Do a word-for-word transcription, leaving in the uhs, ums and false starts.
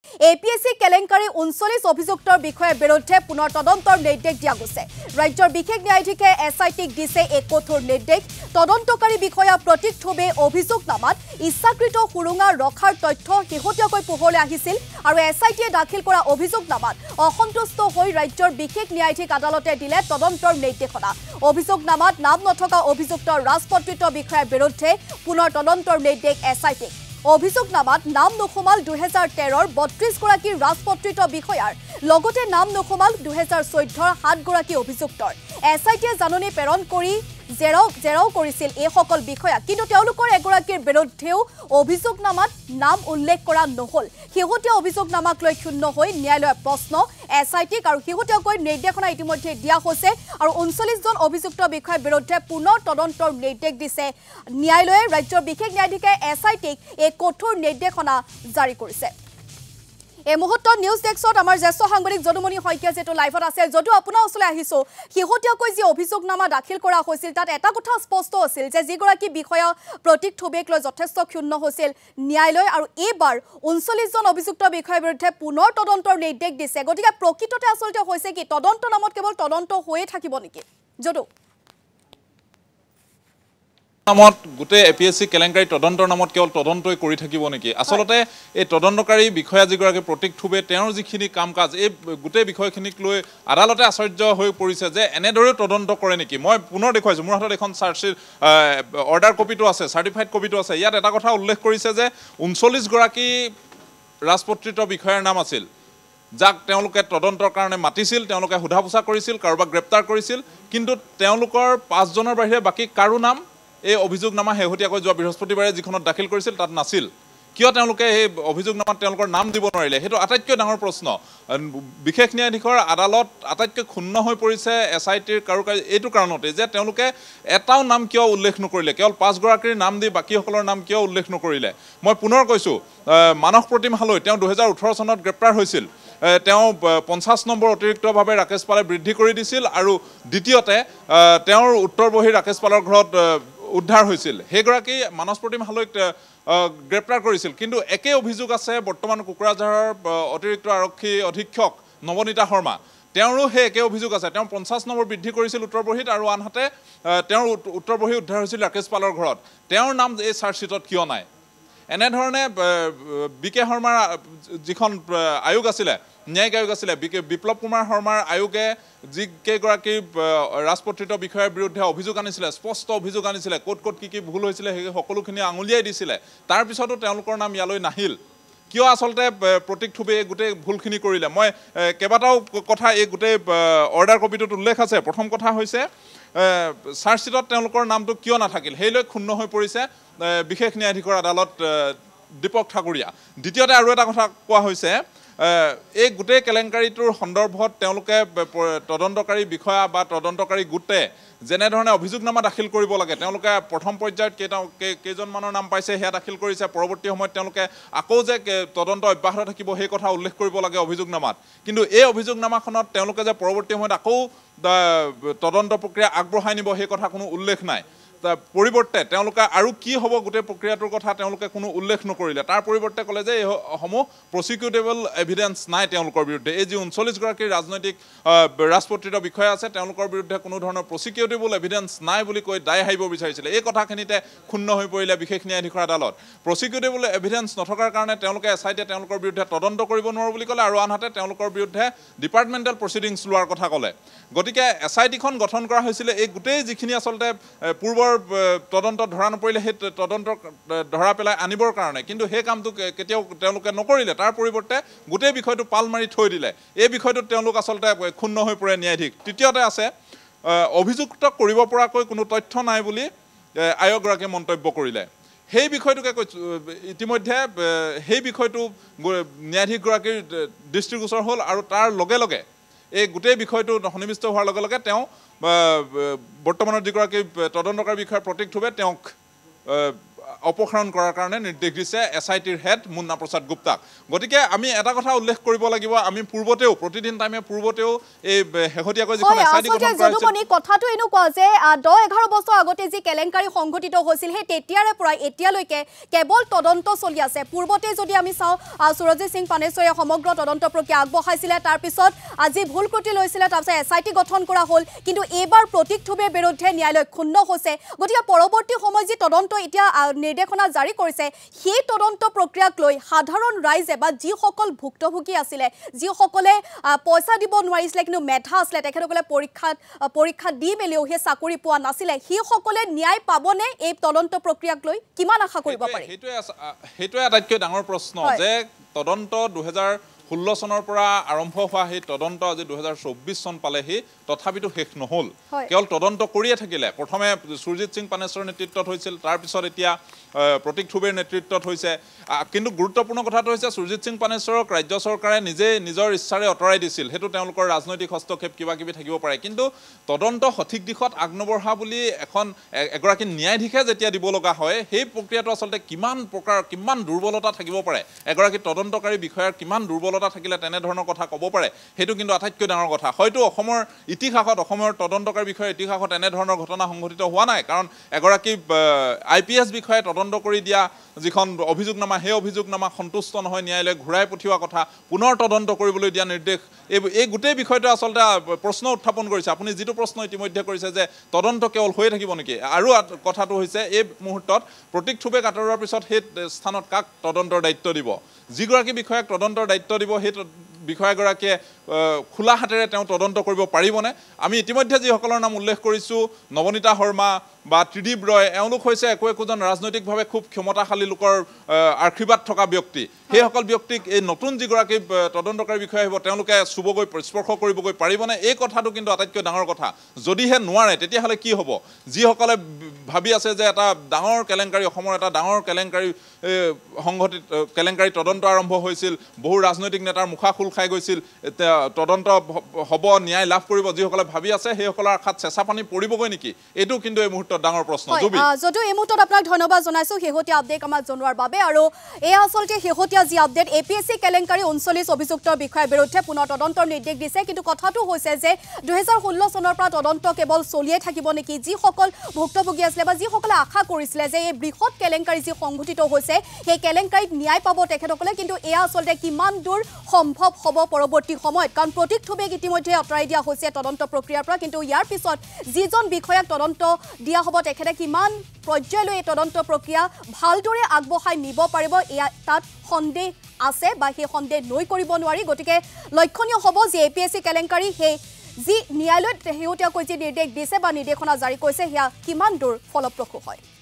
APS-C কেলেংকাৰী ঊনচল্লিছ অভিযুক্তৰ বিষয়ে বিৰুদ্ধে পুনৰ তদন্তৰ নিৰ্দেশ দিয়া গৈছে ৰাজ্যৰ বিশেষ ন্যায়াধীশে এছআইটিক দিছে এক কঠোৰ নিৰ্দেশ তদন্তকাৰী বিষয়া প্ৰতীক থোবে অভিযোগনামাত ইচ্ছাকৃত সুৰুঙা ৰখাৰ তথ্য শেহতীয়াকৈ পোহৰলৈ আহিছিল আৰু এছআইটিয়ে দাখিল কৰা অভিযোগনামাত অসন্তুষ্ট হৈ ৰাজ্যৰ বিশেষ ন্যায়াধীশ আদালতে দিলে তদন্তৰ নিৰ্দেশনা অভিযোগনামাত নাম নথকা অভিযুক্ত ৰাজপত্ৰিত বিষয়াৰ বিৰুদ্ধে পুনৰ তদন্তৰ নিৰ্দেশ এছআইটিক অভিযোগনামাত নাম নখমাল দুহেজাৰ তেৰৰ বত্ৰিছ গৰাকী ৰাজপত্ৰিত বিষয়াৰ লগতে নাম নখমাল দুহেজাৰ চৈধ্যৰ সাত গৰাকী অভিযুক্তৰ এছআইটিয়ে জাননী প্ৰেৰণ কৰি জেৰাও জেৰাও কৰিছিল এই সকল বিষয়া কিন্তু তেওঁলোকৰ এগৰাকীৰ বিৰুদ্ধেও অভিযোগনামাত নাম উল্লেখ কৰা নহল শেহতীয়া অভিযোগনামাক লৈ ক্ষুণ্ণ হৈ ন্যায়ালয়ৰ প্ৰশ্ন এছআইটিক আৰু শেহতীয়াকৈ নিৰ্দেশনা ইতিমধ্যে দিয়া হৈছে আৰু ঊনচল্লিছ জন অভিযুক্ত বিষয়াৰ বিৰুদ্ধে পুনৰ তদন্তৰ নিৰ্দেশ দিছে ন্যায়ালয়ে ৰাজ্যৰ বিশেষ ন্যায়াধীশে এছআইটিক এক কঠোৰ নিৰ্দেশনা জাৰি কৰিছে এই মুহূৰ্তত নিউজ ডেস্কত আমাৰ জ্যেষ্ঠ সাংবাদিক যদুমণি শইকীয়া যেটো লাইভত আছে যদু আপোনাৰ ওচৰলৈ আহিছো শেহতীয়াকৈ যি অভিযোগনামা দাখিল কৰা হৈছিল তাত এটা কথা স্পষ্ট আছিল যে যিগৰাকী বিষয়া প্ৰতীক থোবেক লৈ যথেষ্ট ক্ষুণ্ণ হৈছিল ন্যায়ালয় আৰু এইবাৰ ঊনচল্লিছ জন অভিযুক্ত বিষয়াৰ বিৰুদ্ধে পুনৰ তদন্তৰ নিৰ্দেশ দিছে গতিকে প্ৰকৃততে আচলতে হৈছে কি তদন্ত নামত কেৱল তদন্ত হৈয়ে থাকিব নেকি যদু নামত গোটে এপিএসসি কেলেংকাৰী তদন্তৰ নামত কেৱল তদন্তই কৰি থাকিব নেকি আসলতে এই তদন্তকাৰী বিষয়া যিগৰাকী প্ৰতীক থোবে তেওঁৰ যিখিনি কাম কাজ এই গোটে বিষয়খিনিক লৈ আদালতে আশ্চৰ্য হৈ পৰিছে যে এনেদৰে তদন্ত কৰে নেকি মই পুনৰ দেখুৱাইছো মোৰ হাতত এখন চাৰ্জশিট অৰ্ডাৰ কপিটো আছে চাৰ্টিফাইড কপিটো আছে ইয়াত এটা কথা উল্লেখ কৰিছে যে ঊনচল্লিছ গৰাকী ৰাজপত্ৰিত বিষয়াৰ নাম আছিল যাক তেওঁলোকে তদন্তৰ কাৰণে মাতিছিল তেওঁলোকে সোধা পোছা কৰিছিল কাৰোবাক গ্ৰেপ্তাৰ কৰিছিল কিন্তু তেওঁলোকৰ পাঁচজনৰ বাহিৰে বাকি কাৰো নাম এই অভিযোগনামা শেহতীয়াকৈ যোৱা বৃহস্পতিবাৰে যিখনত দাখিল কৰিছিল তাত নাছিল কিয় তেওঁলোকে এই অভিযোগনামাত তেওঁলোকৰ নাম দিব নোৱাৰিলে সেইটো আটাইতকৈ ডাঙৰ প্ৰশ্ন বিশেষ ন্যায়াধীশৰ আদালত আটাইতকৈ ক্ষুণ্ণ হৈ পৰিছে এছআইটিৰ কাৰুকাৰ্য এইটো কাৰণতে যে তেওঁলোকে এটাও নাম কিয় উল্লেখ নকৰিলে কেৱল পাঁচগৰাকীৰ নাম দি বাকীসকলৰ নাম কিয় উল্লেখ নকৰিলে মই পুনৰ কৈছোঁ মানস প্ৰতিম হালৈ তেওঁ দুহেজাৰ ওঠৰ চনত গ্ৰেপ্তাৰ হৈছিল তেওঁ পঞ্চাছ নম্বৰ অতিৰিক্তভাৱে ৰাকেশ পালে বৃদ্ধি কৰি দিছিল আৰু দ্বিতীয়তে তেওঁৰ উত্তৰবহী ৰাকেশ পালৰ ঘৰত উদ্ধাৰ হৈছিল সেইগৰাকী মানস প্ৰতিম হালৈক গ্ৰেপ্তাৰ কৰিছিল কিন্তু একে অভিযোগ আছে বৰ্তমান কোকৰাঝাৰৰ অতিৰিক্ত আৰক্ষী অধীক্ষক নৱনীতা শৰ্মা তেওঁৰো সেই একে অভিযোগ আছে তেওঁ পঞ্চাছ নম্বৰ বৃদ্ধি কৰিছিল উত্তৰবহীত আৰু আনহাতে তেওঁৰ উত্তৰবহী উদ্ধাৰ হৈছিল ৰাকেশ পালৰ ঘৰত তেওঁৰ নাম এই চাৰ্জশ্বিটত কিয় নাই এনেধৰণে বি কে শৰ্মাৰ যিখন আয়োগ আছিলে ন্যায়িক আয়োগ আছিলে বিপ্লৱ কুমাৰ শৰ্মাৰ আয়োগে যিকেইগৰাকী ৰাজপত্ৰিত বিষয়াৰ বিৰুদ্ধে অভিযোগ আনিছিলে স্পষ্ট অভিযোগ আনিছিলে ক'ত ক'ত কি কি ভুল হৈছিলে সেই সকলোখিনি আঙুলিয়াই দিছিলে তাৰপিছতো তেওঁলোকৰ নাম ইয়ালৈ নাহিল কিয় আচলতে প্ৰতীক থোবে গোটেই ভুলখিনি কৰিলে মই কেইবাটাও কথা এই গোটেই অৰ্ডাৰ কপিটোত উল্লেখ আছে প্ৰথম কথা হৈছে চাৰ্জশ্বিটত তেওঁলোকৰ নামটো কিয় নাথাকিল সেইলৈ ক্ষুণ্ণ হৈ পৰিছে বিশেষ ন্যায়াধীশৰ আদালত দীপক ঠাকুৰীয়া দ্বিতীয়তে আৰু এটা কথা কোৱা হৈছে এই গোটেই কেলেংকাৰীটোৰ সন্দৰ্ভত তেওঁলোকে তদন্তকাৰী বিষয়া বা তদন্তকাৰী গোটে যেনেধৰণে অভিযোগনামা দাখিল কৰিব লাগে তেওঁলোকে প্ৰথম পৰ্যায়ত কেইটা কেইজনমানৰ নাম পাইছে সেয়া দাখিল কৰিছে পৰৱৰ্তী সময়ত তেওঁলোকে আকৌ যে তদন্ত অব্যাহত থাকিব সেই কথা উল্লেখ কৰিব লাগে অভিযোগনামাত কিন্তু এই অভিযোগনামাখনত তেওঁলোকে যে পৰৱৰ্তী সময়ত আকৌ তদন্ত প্ৰক্ৰিয়া আগবঢ়াই নিব সেই কথা কোনো উল্লেখ নাই পৰিৱৰ্তে তেওঁলোকে আৰু কি হ'ব গোটেই প্ৰক্ৰিয়াটোৰ কথা তেওঁলোকে কোনো উল্লেখ নকৰিলে তাৰ পৰিৱৰ্তে ক'লে যে এইসমূহ প্ৰচিকিউটেবল এভিডেন্স নাই তেওঁলোকৰ বিৰুদ্ধে এই যি ঊনচল্লিছ গৰাকী ৰাজনৈতিক ৰাজপত্ৰিত বিষয়া আছে তেওঁলোকৰ বিৰুদ্ধে কোনো ধৰণৰ প্ৰচিকিউটেবল এভিডেন্স নাই বুলি কৈ দায় সাৰিব বিচাৰিছিলে এই কথাখিনিতে ক্ষুণ্ণ হৈ পৰিলে বিশেষ ন্যায়াধীশৰ আদালত প্ৰচিকিউটেবল এভিডেন্স নথকাৰ কাৰণে তেওঁলোকে এছআইটিয়ে তেওঁলোকৰ বিৰুদ্ধে তদন্ত কৰিব নোৱাৰো বুলি ক'লে আৰু আনহাতে তেওঁলোকৰ বিৰুদ্ধে ডিপাৰ্টমেণ্টেল প্ৰচিডিংছ লোৱাৰ কথা ক'লে গতিকে এছআইটিখন গঠন কৰা হৈছিলে এই গোটেই যিখিনি আচলতে পূৰ্বৰ তদন্ত ধৰা নপৰিলে সেই তদন্ত ধৰা পেলাই আনিবৰ কাৰণে কিন্তু সেই কামটো কেতিয়াও তেওঁলোকে নকৰিলে তাৰ পৰিৱৰ্তে গোটেই বিষয়টো পাল মাৰি থৈ দিলে এই বিষয়টোত তেওঁলোক আচলতে ক্ষুণ্ণ হৈ পৰে ন্যায়াধীশ তৃতীয়তে আছে অভিযুক্ত কৰিব পৰাকৈ কোনো তথ্য নাই বুলি আয়োগগৰাকীয়ে মন্তব্য কৰিলে সেই বিষয়টোকে কৈছোঁ ইতিমধ্যে সেই বিষয়টো ন্যায়াধীশগৰাকীৰ দৃষ্টিগোচৰ হ'ল আৰু তাৰ লগে লগে এই গোটেই বিষয়টো সন্নিৱিষ্ট হোৱাৰ লগে লগে তেওঁ বৰ্তমানৰ যিগৰাকী তদন্তকাৰী বিষয়া প্ৰতীক থোবে তেওঁক অপসাৰণ কৰাৰ কাৰণে নিৰ্দেশ দিছে এছ আই টিৰ হেড মুন্না প্ৰসাদ গুপ্তাক গতিকে আমি এটা কথা উল্লেখ কৰিব লাগিব আমি পূৰ্বতেও প্ৰতিদিন টাইমে পূৰ্বতেও এই শেহতীয়াকৈ যিখন এছ আই টি গঠন কৰা হৈছিল কথাটো এনেকুৱা যে দহ এঘাৰ বছৰ আগতে যি কেলেংকাৰী সংঘটিত হৈছিল সেই তেতিয়াৰে পৰা এতিয়ালৈকে কেৱল তদন্ত চলি আছে পূৰ্বতে যদি আমি চাওঁ সুৰজিত সিং পানেশ্বৰীয়ে সমগ্ৰ তদন্ত প্ৰক্ৰিয়া আগবঢ়াইছিলে তাৰপিছত আজি ভুল ত্ৰুটি লৈছিলে তাৰপিছত এছ আই টি গঠন কৰা হ'ল কিন্তু এইবাৰ প্ৰতীক থুবেৰ বিৰুদ্ধে ন্যায়ালয় ক্ষুণ্ণ হৈছে গতিকে পৰৱৰ্তী সময়ত যি তদন্ত এতিয়া নিৰ্দেশনা জাৰি কৰিছে সেই তদন্ত প্ৰক্ৰিয়াক লৈ সাধাৰণ ৰাইজে বা যিসকল ভুক্তভোগী আছিলে যিসকলে পইচা দিব নোৱাৰিছিলে কিন্তু মেধা আছিলে তেখেতসকলে পৰীক্ষাত পৰীক্ষা দি মেলিও সেই চাকৰি পোৱা নাছিলে সেইসকলে ন্যায় পাবনে এই তদন্ত প্ৰক্ৰিয়াক লৈ কিমান আশা কৰিব পাৰি সেইটোৱে সেইটোৱে আটাইতকৈ ডাঙৰ প্ৰশ্ন যে তদন্ত দুহেজাৰ ষোল্ল চনৰ পৰা আৰম্ভ হোৱা সেই তদন্ত আজি দুহেজাৰ চৌব্বিছ চন পালেহি তথাপিতো শেষ নহ'ল কেৱল তদন্ত কৰিয়ে থাকিলে প্ৰথমে সুৰজিত সিং পানেশ্বৰৰ নেতৃত্বত হৈছিল তাৰপিছত এতিয়া প্ৰতীক থুবেৰ নেতৃত্বত হৈছে কিন্তু গুৰুত্বপূৰ্ণ কথাটো হৈছে সুৰজিত সিং পানেশ্বৰক ৰাজ্য চৰকাৰে নিজে নিজৰ ইচ্ছাৰে আঁতৰাই দিছিল সেইটো তেওঁলোকৰ ৰাজনৈতিক হস্তক্ষেপ কিবা কিবি থাকিব পাৰে কিন্তু তদন্ত সঠিক দিশত আগনবঢ়া বুলি এখন এগৰাকী ন্যায়াধীশে যেতিয়া দিব লগা হয় সেই প্ৰক্ৰিয়াটো আচলতে কিমান প্ৰকাৰ কিমান দুৰ্বলতা থাকিব পাৰে এগৰাকী তদন্তকাৰী বিষয়াৰ কিমান দুৰ্বলতা থাকিলে তেনেধৰণৰ কথা ক'ব পাৰে সেইটো কিন্তু আটাইতকৈ ডাঙৰ কথা হয়তো অসমৰ ইতিহাসত অসমৰ তদন্তকাৰী বিষয়ৰ ইতিহাসত এনেধৰণৰ ঘটনা সংঘটিত হোৱা নাই কাৰণ এগৰাকী আই পি এছ বিষয়াই তদন্ত কৰি দিয়া যিখন অভিযোগনামা সেই অভিযোগনামা সন্তুষ্ট নহয় ন্যায়ালয়ে ঘূৰাই পঠিওৱা কথা পুনৰ তদন্ত কৰিবলৈ দিয়া নিৰ্দেশ এই এই গোটেই বিষয়টো আচলতে প্ৰশ্ন উত্থাপন কৰিছে আপুনি যিটো প্ৰশ্ন ইতিমধ্যে কৰিছে যে তদন্ত কেৱল হৈ থাকিব নেকি আৰু কথাটো হৈছে এই মুহূৰ্তত প্ৰতীক থুবেক আঁতৰোৱাৰ পিছত সেই স্থানত কাক তদন্তৰ দায়িত্ব দিব যিগৰাকী বিষয়াক তদন্তৰ দায়িত্ব দিব সেই বিষয়াগৰাকীয়ে খোলা হাতেৰে তেওঁ তদন্ত কৰিব পাৰিবনে আমি ইতিমধ্যে যিসকলৰ নাম উল্লেখ কৰিছোঁ নৱনীতা শৰ্মা বা ত্ৰিদীপ ৰয় এওঁলোক হৈছে একো একোজন ৰাজনৈতিকভাৱে খুব ক্ষমতাশালী লোকৰ আশীৰ্বাদ থকা ব্যক্তি সেইসকল ব্যক্তিক এই নতুন যিগৰাকী তদন্তকাৰী বিষয়া আহিব তেওঁলোকে চুবগৈ স্পৰ্শ কৰিবগৈ পাৰিবনে এই কথাটো কিন্তু আটাইতকৈ ডাঙৰ কথা যদিহে নোৱাৰে তেতিয়াহ'লে কি হ'ব যিসকলে ভাবি আছে যে এটা ডাঙৰ কেলেংকাৰী অসমৰ এটা ডাঙৰ কেলেংকাৰী সংঘটিত কেলেংকাৰী তদন্ত আৰম্ভ হৈছিল বহু ৰাজনৈতিক নেতাৰ মুখা খোল খাই গৈছিল তদন্ত হ'ব ন্যায় লাভ কৰিব যিসকলে ভাবি আছে সেইসকলৰ আশাত চেঁচা পানী পৰিবগৈ নেকি এইটো কিন্তু এই মুহূৰ্তত ডাঙৰ প্ৰশ্ন যদিও এই মুহূৰ্তত আপোনাক ধন্যবাদ জনাইছোঁ শেহতীয়া আপডেট আমাক জনোৱাৰ বাবে আৰু এই আচলতে শেহতীয়া যি update A P S C কেলেংকাৰী ঊনচল্লিছ অভিযুক্তৰ বিষয়ৰ বিৰুদ্ধে পুনৰ তদন্তৰ নিৰ্দেশ দিছে কিন্তু কথাটো হৈছে যে দুহেজাৰ ষোল্ল চনৰ পৰা তদন্ত কেৱল চলিয়ে থাকিব নেকি যিসকল ভুক্তভোগী আছিলে বা যিসকলে আশা কৰিছিলে যে এই বৃহৎ কেলেংকাৰী যি সংঘটিত হৈছে সেই কেলেংকাৰীত ন্যায় পাব তেখেতসকলে কিন্তু এয়া আচলতে কিমান দূৰ সম্ভৱ হ'ব পৰৱৰ্তী সময়ত কাৰণ প্ৰতীক থুবেক ইতিমধ্যে আঁতৰাই দিয়া হৈছে তদন্ত প্ৰক্ৰিয়াৰ পৰা কিন্তু ইয়াৰ পিছত যিজন বিষয়াক তদন্ত দিয়া হ'ব তেখেতে কিমান পৰ্যায়লৈ এই তদন্ত প্ৰক্ৰিয়া ভালদৰে আগবঢ়াই নিব পাৰিব এয়া তাত সন্দেহ আছে বা সেই সন্দেহ নৈ কৰিব নোৱাৰি গতিকে লক্ষণীয় হ'ব যে এ পি এছ চি কেলেংকাৰী সেই যি ন্যায়ালয়ত শেহতীয়াকৈ যি নিৰ্দেশ দিছে বা নিৰ্দেশনা জাৰি কৰিছে সেয়া কিমান দূৰ ফলপ্ৰসূ হয়